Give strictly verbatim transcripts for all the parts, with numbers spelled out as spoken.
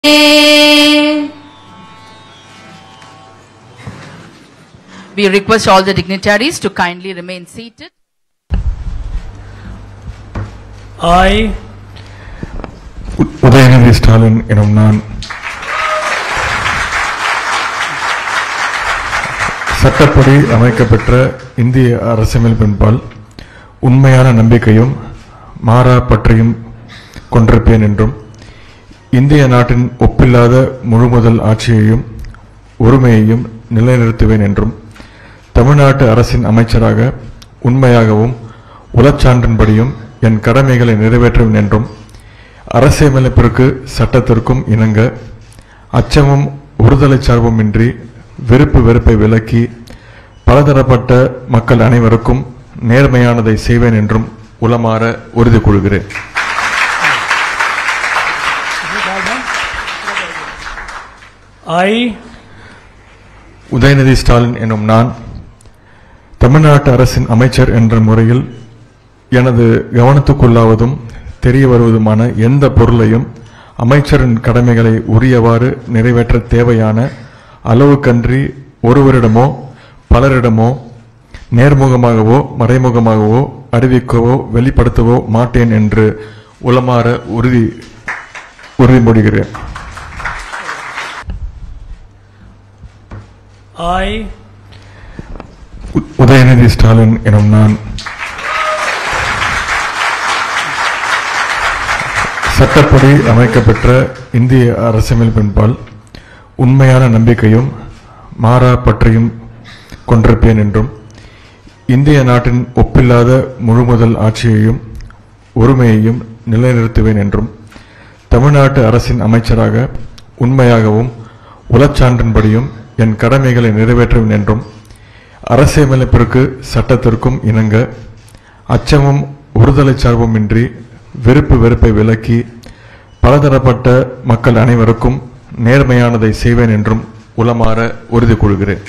We request all the dignitaries to kindly remain seated. I, Udhayanidhi Stalin எனும் நான் சட்டப்படி அமைக்கப்பெற்ற இந்திய அரசியலமைப்பின்பால் உண்மையான நம்பிக்கையும் மாறா பற்றியும் கொண்டிருப்பேன் என்றும் இந்திய நாட்டின் ஒப்பில்லாத முழுமுதல் ஆட்சியையும் ஒருமையையும் நிலைநிறுத்துவேன் என்றும் தமிழ்நாட்டு அரசின் அமைச்சராக உண்மையாகவும் உளச்சான்றின்படியும் என் கடமைகளை நிறைவேற்றுவேன் என்றும் அரசியலமைப்பிற்கு சட்டத்திற்கும் இணங்க அச்சமும் ஒருதலை சார்புமின்றி வெறுப்பு வெறுப்பை விலக்கி பலதரப்பட்ட மக்கள் அனைவருக்கும் நேர்மையானதை செய்வேன் என்றும் உளமாற உறுதி கொள்கிறேன். I, உதயநிதி ஸ்டாலின் எனும் நான் தமிழ்நாட்டு அரசின் அமைச்சர் என்ற முறையில் எனது கவனத்துக்குள்ளாவதும் தெரிய வருவதுமான எந்த பொருளையும் அமைச்சரின் கடமைகளை உரியவாறு நிறைவேற்ற தேவையான அளவுக்கன்றி ஒருவரிடமோ பலரிடமோ நேர்முகமாகவோ மறைமுகமாகவோ அறிவிக்கவோ வெளிப்படுத்தவோ மாட்டேன் என்று உளமாற உறுதி உறுதிமொழிகிறேன். I, உதயநிதி ஸ்டாலின் எனும் நான் சட்டப்படி அமைக்கப்பெற்ற இந்திய அரசியலமைப்பின்பால் உண்மையான நம்பிக்கையும் மாறா பற்றியும் கொண்டிருப்பேன் என்றும் இந்திய நாட்டின் ஒப்பில்லாத முழுமுதல் ஆட்சியையும் ஒருமையையும் நிலைநிறுத்துவேன் என்றும் தமிழ்நாட்டு அரசின் அமைச்சராக உண்மையாகவும் உளச்சான்றின்படியும் என் கடமைகளை நிறைவேற்றுவேன் என்றும் அரசியலமைப்பிற்கு சட்டத்திற்கும் இணங்க அச்சமும் ஒருதலை சார்புமின்றி வெறுப்பு வெறுப்பை விலக்கி பலதரப்பட்ட மக்கள் அனைவருக்கும் நேர்மையானதை செய்வேன் என்றும் உளமாற உறுதி கொள்கிறேன்.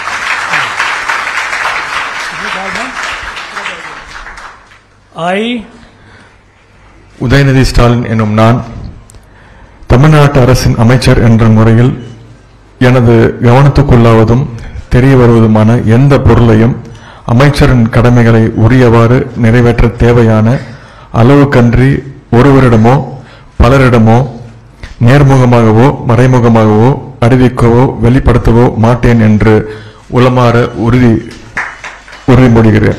I, உதயநிதி ஸ்டாலின் எனும் நான் தமிழ்நாட்டு அரசின் அமைச்சர் என்ற முறையில் எனது கவனத்துக்குள்ளாவதும் தெரிய வருவதுமான எந்த பொருளையும் அமைச்சரின் கடமைகளை உரியவாறு நிறைவேற்ற தேவையான அளவுக்கன்றி ஒருவரிடமோ பலரிடமோ நேர்முகமாகவோ மறைமுகமாகவோ அறிவிக்கவோ வெளிப்படுத்தவோ மாட்டேன் என்று உளமாற உறுதி உறுதிமொழிகிறேன்.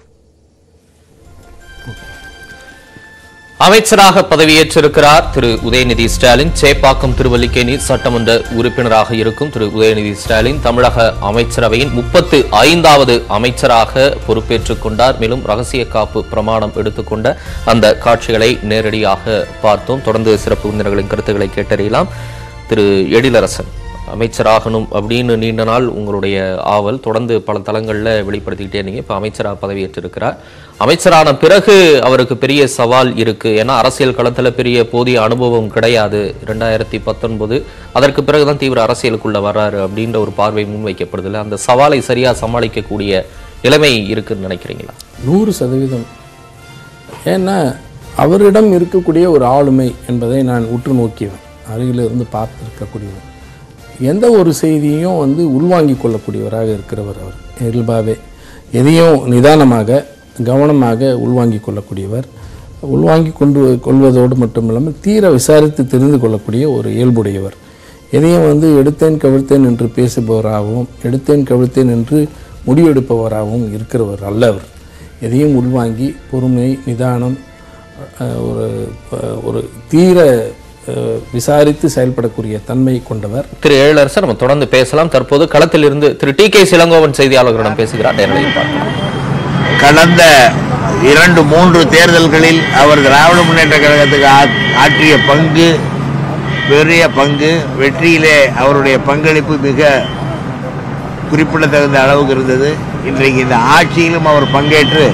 அமைச்சராக பதவியேற்றிருக்கிறார் திரு உதயநிதி ஸ்டாலின். சேப்பாக்கம் திருவல்லிக்கேணி சட்டமன்ற உறுப்பினராக இருக்கும் திரு உதயநிதி ஸ்டாலின் தமிழக அமைச்சரவையின் முப்பத்து ஐந்தாவது அமைச்சராக பொறுப்பேற்றுக் கொண்டார். மேலும் ரகசிய காப்பு பிரமாணம் எடுத்துக்கொண்ட அந்த காட்சிகளை நேரடியாக பார்த்தோம். தொடர்ந்து சிறப்பு விருந்தினர்களின் கருத்துக்களை கேட்டறியலாம். திரு எழிலரசன், அமைச்சராகணும் அப்படின்னு நீண்ட நாள் உங்களுடைய ஆவல், தொடர்ந்து பல தளங்களில் வெளிப்படுத்திக்கிட்டே இருந்தீங்க. இப்போ அமைச்சராக பதவியேற்றிருக்கிறார். அமைச்சரான பிறகு அவருக்கு பெரிய சவால் இருக்கு. ஏன்னா அரசியல் களத்தில் பெரிய போதிய அனுபவம் கிடையாது. ரெண்டாயிரத்தி பத்தொன்பது அதற்கு பிறகுதான் தீவிர அரசியலுக்குள்ள வர்றாரு அப்படின்ற ஒரு பார்வை முன்வைக்கப்படுது. இல்லை, அந்த சவாலை சரியா சமாளிக்கக்கூடிய நிலைமை இருக்குன்னு நினைக்கிறீங்களா? நூறு சதவீதம். ஏன்னா அவரிடம் இருக்கக்கூடிய ஒரு ஆளுமை என்பதை நான் உற்று நோக்கியவன், அருகில் இருந்து பார்த்துருக்கக்கூடியவன். எந்த ஒரு செய்தியும் வந்து உள்வாங்கி கொள்ளக்கூடியவராக இருக்கிறவர். அவர் இயல்பாகவே எதையும் நிதானமாக கவனமாக உள்வாங்கி கொள்ளக்கூடியவர். உள்வாங்கி கொண்டு கொள்வதோடு மட்டும் இல்லாமல் தீர விசாரித்து தெரிந்து கொள்ளக்கூடிய ஒரு இயல்புடையவர். எதையும் வந்து எடுத்தேன் கவிழ்த்தேன் என்று பேசுபவராகவும் எடுத்தேன் கவிழ்த்தேன் என்று முடிவெடுப்பவராகவும் இருக்கிறவர் அல்ல அவர். எதையும் உள்வாங்கி பொறுமை நிதானம் ஒரு ஒரு தீர விசாரித்து செயல்படக்கூடிய தன்மை கொண்டவர் திரு எழிலரசன். நம்ம தொடர்ந்து பேசலாம். தற்போது களத்தில் இருந்து திரு டி கே இளங்கோவன் செய்தியாளர்களிடம் பேசுகிறார். நேரடியில் பார்க்கலாம். கடந்த இரண்டு மூன்று தேர்தல்களில் அவர் திராவிட முன்னேற்ற கழகத்துக்கு ஆற்றிய பங்கு பெரிய பங்கு, வெற்றியிலே அவருடைய பங்களிப்பு மிக குறிப்பிடத்தகுந்த அளவுக்கு இருந்தது. இன்றைக்கு இந்த ஆட்சியிலும் அவர் பங்கேற்று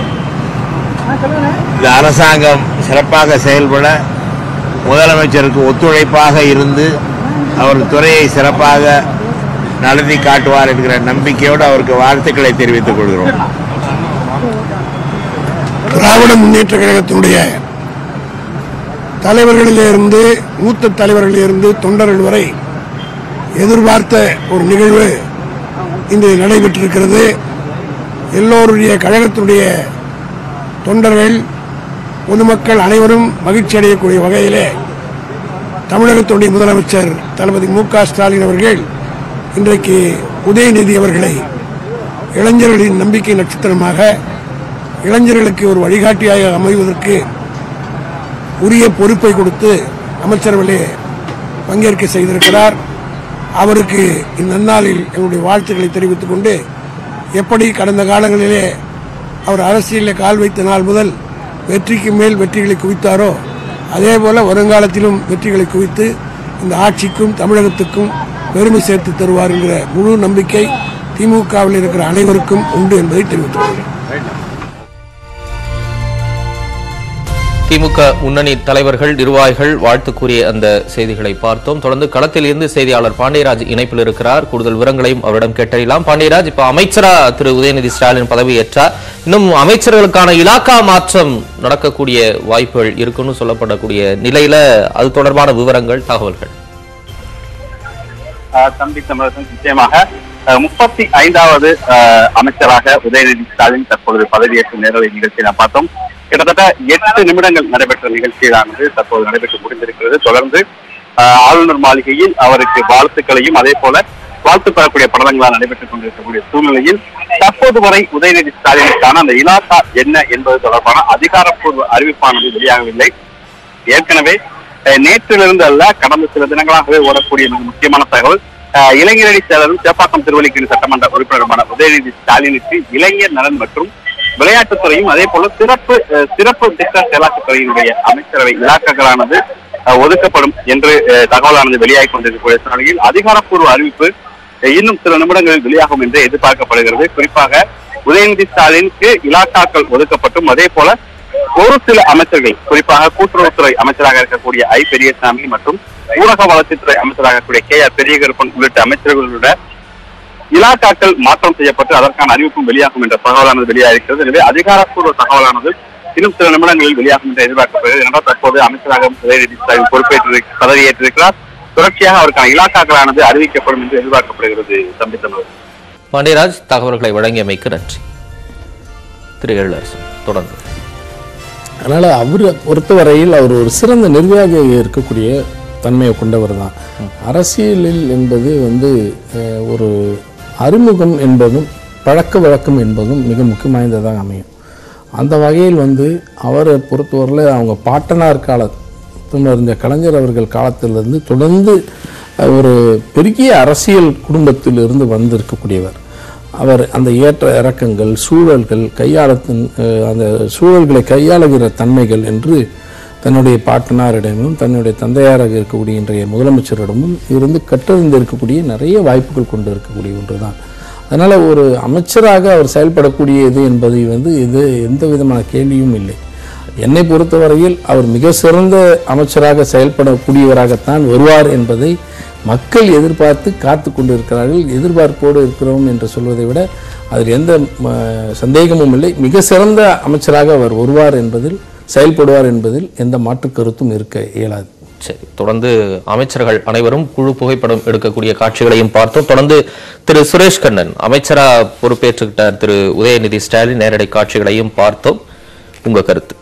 இந்த அரசாங்கம் சிறப்பாக செயல்பட முதலமைச்சருக்கு ஒத்துழைப்பாக இருந்து அவர் துறையை சிறப்பாக நடத்தி காட்டுவார் என்கிற நம்பிக்கையோடு அவருக்கு வாழ்த்துக்களை தெரிவித்துக் கொள்கிறோம். திராவிட முன்னேற்ற கழகத்தினுடைய தலைவர்களிலிருந்து மூத்த தலைவர்களிலிருந்து தொண்டர்கள் வரை எதிர்பார்த்த ஒரு நிகழ்வு இன்று நடைபெற்றிருக்கிறது. எல்லோருடைய கழகத்தினுடைய தொண்டர்கள் பொதுமக்கள் அனைவரும் மகிழ்ச்சி அடையக்கூடிய வகையிலே தமிழகத்துடைய முதலமைச்சர் தளபதி மு க ஸ்டாலின் அவர்கள் இன்றைக்கு உதயநிதி அவர்களை இளைஞர்களின் நம்பிக்கை நட்சத்திரமாக இளைஞர்களுக்கு ஒரு வழிகாட்டியாக அமைவதற்கு உரிய பொறுப்பை கொடுத்து அமைச்சரவையிலே பங்கேற்க செய்திருக்கிறார். அவருக்கு இந்நன்னாளில் என்னுடைய வாழ்த்துக்களை தெரிவித்துக் கொண்டு, எப்படி கடந்த காலங்களிலே அவர் அரசியலில் கால் வைத்த நாள் முதல் வெற்றிக்கு மேல் வெற்றிகளை குவித்தாரோ அதேபோல வருங்காலத்திலும் வெற்றிகளை குவித்து இந்த ஆட்சிக்கும் தமிழகத்துக்கும் பெருமை சேர்த்து தருவார் என்கிற முழு நம்பிக்கை திமுகவில் இருக்கிற அனைவருக்கும் உண்டு என்பதை தெரிவித்துக் கொள்கிறேன். திமுக முன்னணி தலைவர்கள் நிர்வாகிகள் வாழ்த்து கூறிய அந்த செய்திகளை பார்த்தோம். தொடர்ந்து களத்தில் இருந்து செய்தியாளர் பாண்டியராஜ் இணைப்பில் இருக்கிறார். கூடுதல் விவரங்களையும் அவரிடம் கேட்டறியலாம். பாண்டியராஜ், இப்ப அமைச்சரா திரு உதயநிதி ஸ்டாலின் பதவியேற்றார். இன்னும் அமைச்சர்களுக்கான இலாக்கா மாற்றம் நடக்கக்கூடிய வாய்ப்புகள் இருக்குன்னு சொல்லப்படக்கூடிய நிலையில அது தொடர்பான விவரங்கள், தகவல்கள். தம்பி தமிழகம் நிச்சயமாக முப்பத்தி ஐந்தாவது அமைச்சராக உதயநிதி ஸ்டாலின் தற்பொழுது பதவியேற்கும் நேரலை நிகழ்ச்சியை நாம் பார்த்தோம். கிட்டத்தட்ட எட்டு நிமிடங்கள் நடைபெற்ற நிகழ்ச்சியானது தற்போது நடைபெற்று முடிந்திருக்கிறது. தொடர்ந்து ஆளுநர் மாளிகையில் அவருக்கு வாழ்த்துக்களையும் அதே போல வாழ்த்து பெறக்கூடிய படங்களால் நடைபெற்றுக் கொண்டிருக்கக்கூடிய சூழ்நிலையில் தற்போது வரை உதயநிதி ஸ்டாலினுக்கான அந்த இலாக்கா என்ன என்பது தொடர்பான அதிகாரப்பூர்வ அறிவிப்பானது வெளியாகவில்லை. ஏற்கனவே நேற்றிலிருந்து அல்ல, கடந்த சில தினங்களாகவே ஓடக்கூடிய மிக முக்கியமான தகவல், இளைஞரணி செயலரும் சேப்பாக்கம் திருவல்லிக்கேணி சட்டமன்ற உறுப்பினருமான உதயநிதி ஸ்டாலினுக்கு இளைஞர் நலன் மற்றும் விளையாட்டுத்துறையும் அதே போல சிறப்பு சிறப்பு திட்ட செயலாக்கத்துறையினுடைய அமைச்சரவை இலாக்காக்களானது ஒதுக்கப்படும் என்று தகவலானது வெளியாகி கொண்டிருக்கக்கூடிய சூழ்நிலையில் அதிகாரப்பூர்வ அறிவிப்பு இன்னும் சில நிமிடங்களில் வெளியாகும் என்று எதிர்பார்க்கப்படுகிறது. குறிப்பாக உதயநிதி ஸ்டாலினுக்கு இலாக்காக்கள் ஒதுக்கப்பட்டும் அதே போல ஒரு சில அமைச்சர்கள், குறிப்பாக கூட்டுறவுத்துறை அமைச்சராக இருக்கக்கூடிய ஐ பெரியசாமி மற்றும் ஊரக வளர்ச்சித்துறை அமைச்சராக இருக்கக்கூடிய கே ஆர் பெரியகருப்பன் உள்ளிட்ட அமைச்சர்களுடைய இலாக்காக்கள் மாற்றம் செய்யப்பட்டு அதற்கான அறிவிப்பும் வெளியாகும் என்ற தகவலானது வெளியாகிறது. எனவே அதிகாரப்பூர்வ தகவலானது இன்னும் சில நிமிடங்களில் வெளியாகும் என்று எதிர்பார்க்கப்படுகிறது. என்றால் தற்போது அமைச்சராக உதயநிதி ஸ்டாலின் பொறுப்பேற்று பதவியேற்றிருக்கிறார். தொடர்ச்சியாக அவருக்கான இலாக்காக்களானது அறிவிக்கப்படும் என்று எதிர்பார்க்கப்படுகிறது. தம்பி தமிழ் பாண்டியராஜ், தகவல்களை வழங்கியமைக்கு நன்றி. திரு எழிலரசன் தொடர்ந்து. அதனால அவரை பொறுத்தவரையில் அவர் ஒரு சிறந்த நிர்வாகியாக இருக்கக்கூடிய தன்மையை கொண்டவர் தான். அரசியலில் என்பது வந்து ஒரு அறிமுகம் என்பதும் பழக்க வழக்கம் என்பதும் மிக முக்கியம் வாய்ந்ததாக அமையும். அந்த வகையில் வந்து அவரை பொறுத்தவரையில் அவங்க பாட்டனார் காலத்தில் இருந்த கலைஞர் அவர்கள் காலத்திலிருந்து தொடர்ந்து ஒரு பெரிய அரசியல் குடும்பத்திலிருந்து வந்திருக்கக்கூடியவர். அவர் அந்த ஏற்ற இறக்கங்கள், சூழல்கள், கையாளத்தின் அந்த சூழல்களை கையாளுகிற தன்மைகள் என்று தன்னுடைய பாட்டனாரிடமும் தன்னுடைய தந்தையாராக இருக்கக்கூடிய இன்றைய முதலமைச்சரிடமும் இருந்து கற்றறிந்து இருக்கக்கூடிய நிறைய வாய்ப்புகள் கொண்டு இருக்கக்கூடிய ஒன்று தான். அதனால் ஒரு அமைச்சராக அவர் செயல்படக்கூடியது என்பதை வந்து இது எந்த விதமான கேள்வியும் இல்லை. என்னை பொறுத்தவரையில் அவர் மிக சிறந்த அமைச்சராக செயல்படக்கூடியவராகத்தான் வருவார் என்பதை மக்கள் எதிர்பார்த்து காத்து கொண்டு இருக்கிறார்கள். எதிர்பார்ப்போடு இருக்கிறோம் என்று சொல்வதை விட அதில் எந்த சந்தேகமும் இல்லை. மிக சிறந்த அமைச்சராக அவர் வருவார் என்பதில், செயல்படுவார் என்பதில் எந்த மாற்று கருத்தும் இருக்க இயலாது. சரி, தொடர்ந்து அமைச்சர்கள் அனைவரும் குழு புகைப்படம் எடுக்கக்கூடிய காட்சிகளையும் பார்த்தோம். தொடர்ந்து திரு சுரேஷ் கண்ணன் அமைச்சரா பொறுப்பேற்றுக்கிட்டார் திரு உதயநிதி ஸ்டாலின், நேரடி காட்சிகளையும் பார்த்தோம். உங்க கருத்து?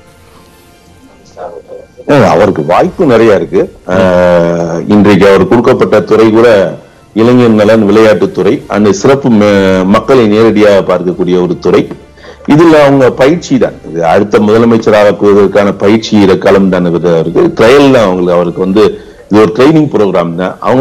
அவருக்கு வாய்ப்பு நிறைய இருக்கு. இன்றைக்கு அவர் கொடுக்கப்பட்ட துறை கூட இளைஞர் நலன், விளையாட்டுத்துறை, அந்த சிறப்பு மக்களை நேரடியாக பார்க்கக்கூடிய ஒரு துறை. இதுல அவங்க பயிற்சி தான், அடுத்த முதலமைச்சராக்குவதற்கான பயிற்சி களம் தான் இருக்கு. ட்ரையல் தான் அவங்களுக்கு அவருக்கு வந்து இது ஒரு ட்ரைனிங் ப்ரோக்ராம் தான். அவங்க